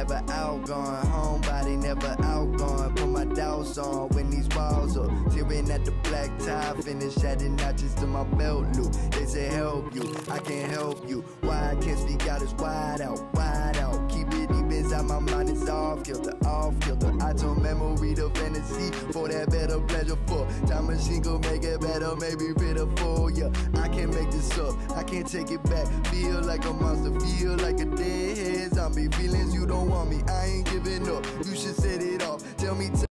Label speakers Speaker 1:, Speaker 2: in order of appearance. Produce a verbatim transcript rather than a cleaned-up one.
Speaker 1: never outgone. Homebody never outgone. Put my doubts on when these walls are tearing at the black tie. Finish adding notches to my belt loop. They say help you, I can't help you. Why I can't speak out is wide out, wide out. Keep it deep inside my mind, it's off kilter, off kilter. I told memory to fantasy for that better pleasure for. Time machine go make it better, maybe pitiful, yeah. I can't make this up, I can't take it back. Feel like a monster, feel like a deadhead zombie. Feelings you don't want me, I ain't giving up. You should set it off, tell me